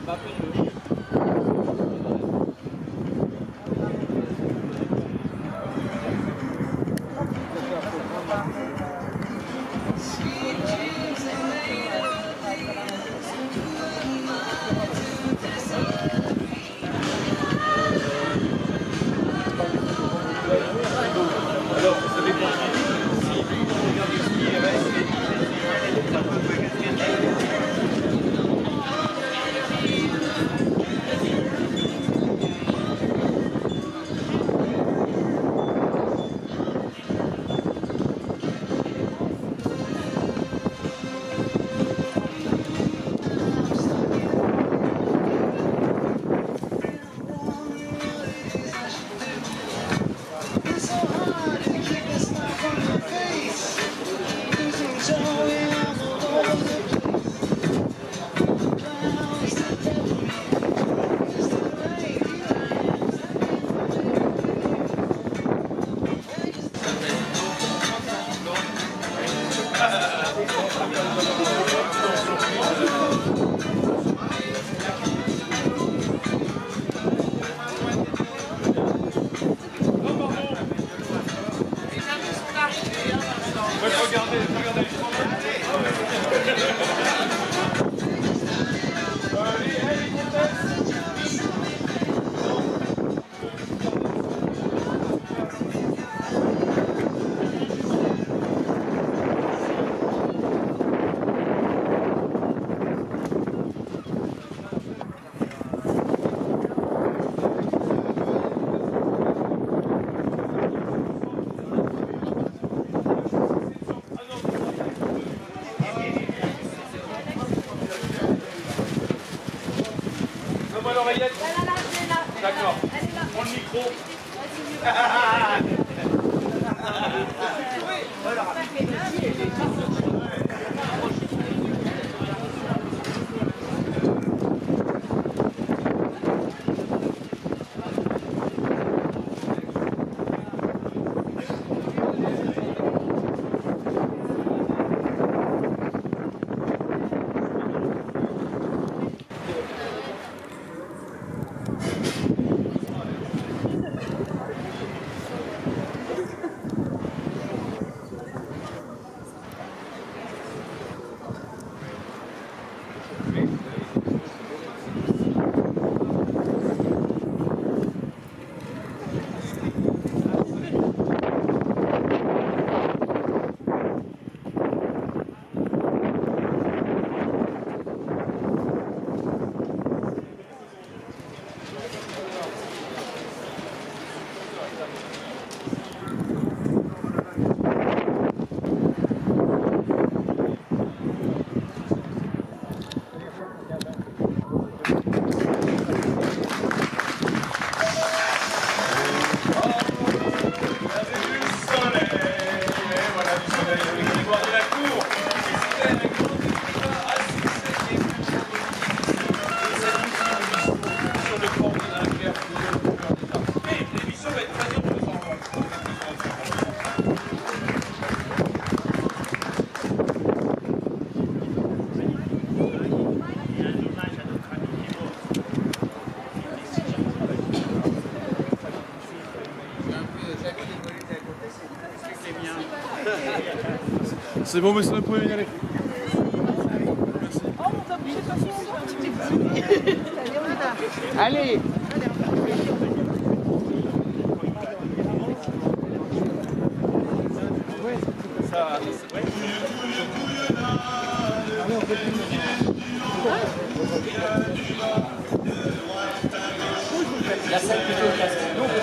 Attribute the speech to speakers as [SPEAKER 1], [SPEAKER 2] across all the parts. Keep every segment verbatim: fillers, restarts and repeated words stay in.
[SPEAKER 1] D'accord. Prends le micro.
[SPEAKER 2] C'est bon, monsieur, vous pouvez y aller. Merci.
[SPEAKER 3] Oh, on va bouger pas son Allez.
[SPEAKER 1] Ça, ouais. La salle plutôt classe.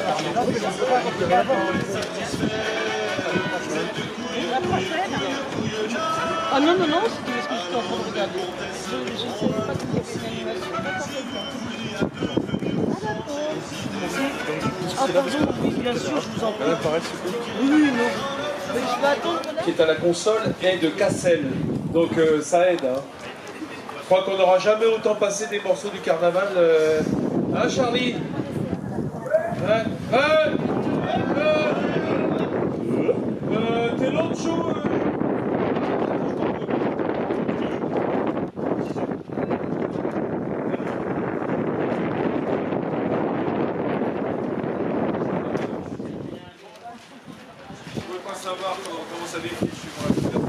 [SPEAKER 3] La prochaine. Ah non, non, non, c'est ce que je suis en train de regarder. Je ne savais pas qu'il y avait une animation. Ah d'accord. Ah pardon, oui, bien sûr, je vous en prie. Oui, oui, non. Mais je vais attendre.
[SPEAKER 1] Qui est à la console est de Cassel. Donc euh, ça aide. Hein. Je crois qu'on n'aura jamais autant passé des morceaux du carnaval. Euh... Hein, Charlie? Hein? Hein? Euh... Euh... T'es l'autre chaud euh... savez qui est chez moi.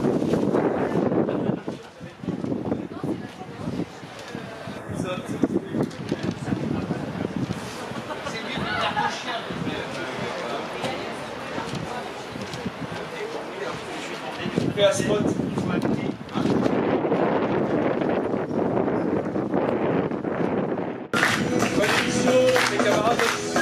[SPEAKER 1] Fais un spot. Bonne émission, mes camarades.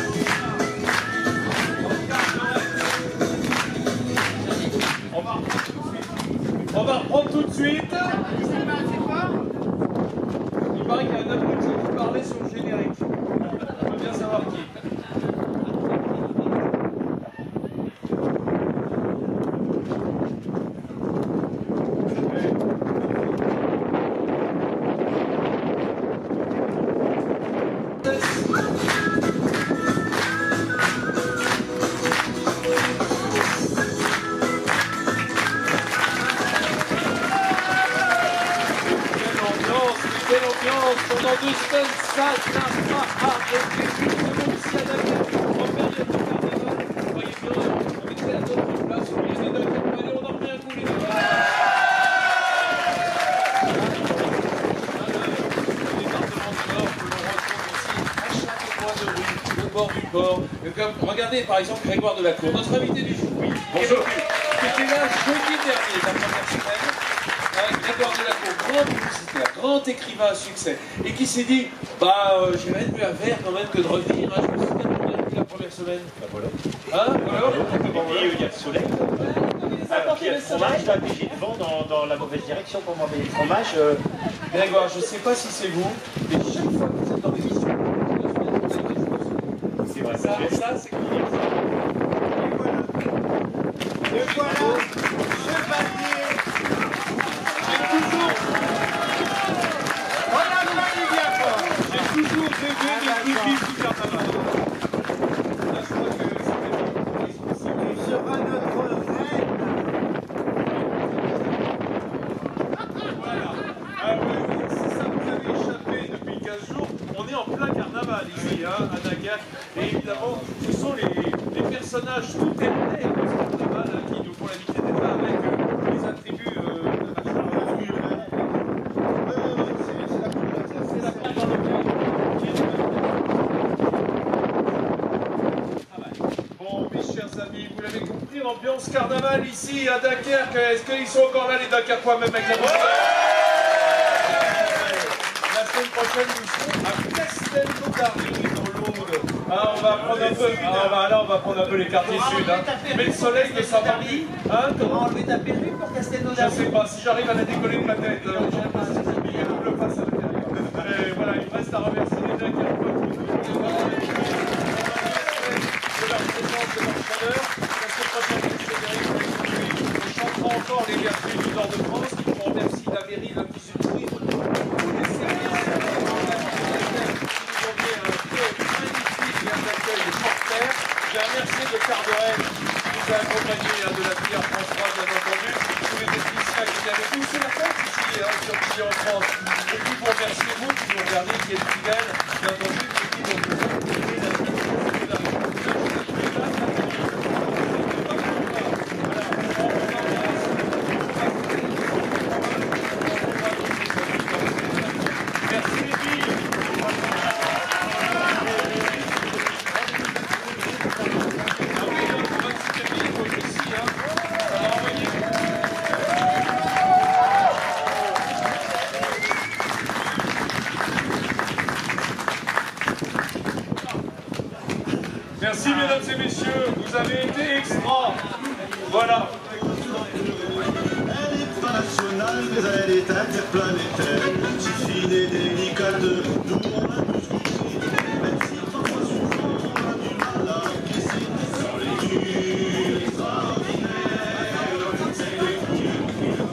[SPEAKER 1] On va, on va reprendre tout de suite. Il paraît qu'il y a un abruti qui parlait sur le générique. On peut bien savoir qui. Pendant deux semaines, ça n'a pas arrêté. Tout le monde ici à Dakar, en période de carnaval, voyez bien, on était à notre place, on vient de Dakar, allez, on en remet un coup, les gars. Au bord du port. Comme, regardez par exemple Grégoire Delacour, notre invité du jour. Oui, bonjour. Qui était là jeudi dernier, la première semaine. Grégoire Delacour, grand publicitaire, grand écrivain à succès, et qui s'est dit, bah euh, j'ai rien de mieux à faire quand même que de revenir, hein, je me suis tellement bien pris la première semaine. Bah voilà. Hein, voilà.
[SPEAKER 4] Il y a le soleil. Alors qu'il y a le fromage, là, puis j'ai le vent dans, dans la mauvaise direction pour m'envoyer le fromage. Euh...
[SPEAKER 1] Grégoire, je ne sais pas si c'est vous, mais chaque fois que vous êtes dans l'émission,
[SPEAKER 4] c'est vrai,
[SPEAKER 1] ça, ça c'est qui?
[SPEAKER 5] Et voilà, chevalier. J'ai toujours... Regarde-moi, il vient pas.
[SPEAKER 1] J'ai toujours rêvé de public du carnaval. Là, je crois que c'était...
[SPEAKER 5] Tu seras notre reine.
[SPEAKER 1] Voilà. Ah oui, si ça vous avait échappé depuis quinze jours, on est en plein carnaval ici, hein, à Dakar. Et évidemment, ce sont les, les personnages tout ternaires de ce carnaval hein, qui nous font la vitesse d'être là avec euh, les attributs euh, de machin. C'est la première dans le Bon, mes chers amis, vous l'avez compris, ambiance carnaval ici à Dunkerque. Est-ce qu'ils sont encore là, les Dunkerquois, même avec la musique? La semaine prochaine, nous serons à Castelnaudary, dans l'Aude. Ah, on va prendre un peu, ah, on va, là, on va prendre un peu les quartiers sud. Hein. Mais le soleil ne s'en va plus. Hein, comment
[SPEAKER 5] Enlever ta perruque pour
[SPEAKER 1] je
[SPEAKER 5] Castelnaudary.
[SPEAKER 1] sais pas, si j'arrive à la décoller de ma tête, euh, je sais pas si c'est bien, je le fasse à l'intérieur. Et voilà, il me reste à remercier les gens qui ont pas tout de leur présence, de leur chaleur. La semaine prochaine, on chantera encore les vertus du nord de France. On remercie la mairie de la Petite Sud, tous les services qui nous ont mis un peu magnifique et un accueil porteur. J'ai un merci de Carderel qui nous a accompagnés hein, de la filière François, bien entendu. Tous les techniciens qui viennent avec nous. C'est la fête ici hein, sur Client en France. Et puis pour remercier vous qui nous regardez, qui êtes fidèles, bien entendu, et puis pour vous Merci mesdames et messieurs, vous avez été extra. Voilà.
[SPEAKER 6] Elle est pas nationale, mais elle est interplanétaire. Si fine et délicate, nous on a tous compris. Même si parfois souvent on a du mal à encaisser. Sans les nuits extraordinaires, c'est les coups qui nous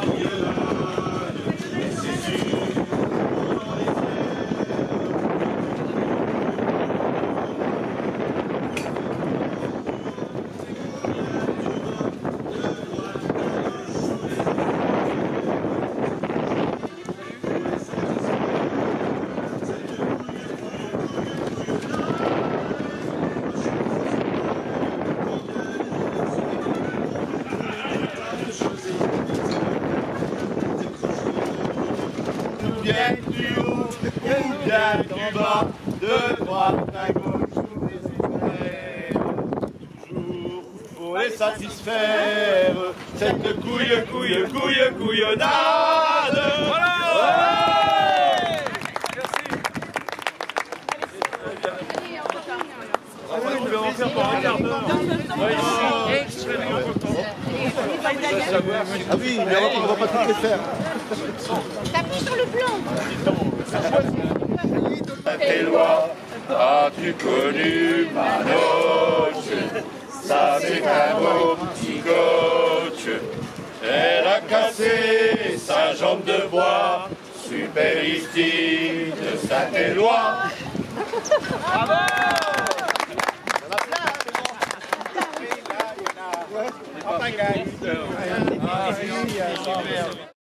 [SPEAKER 6] et c'est sûr, on en est
[SPEAKER 5] vient du bas, de droite à gauche, tous les extrêmes. Toujours pour les satisfaire, cette couille, couille, couille, couillonnade. Voilà.
[SPEAKER 1] Vous pouvez en faire pour un quart d'heure.
[SPEAKER 5] Ah oui, mais on ne va pas toutes les faire.
[SPEAKER 3] T'appuies sur le plan.
[SPEAKER 5] Tes lois, as-tu connu Manoche? Ça c'est un beau petit coach. Elle a cassé sa jambe de bois, superstitieuse de sa tes lois. Bravo! Il y en a plein, mais bon. Il y en a.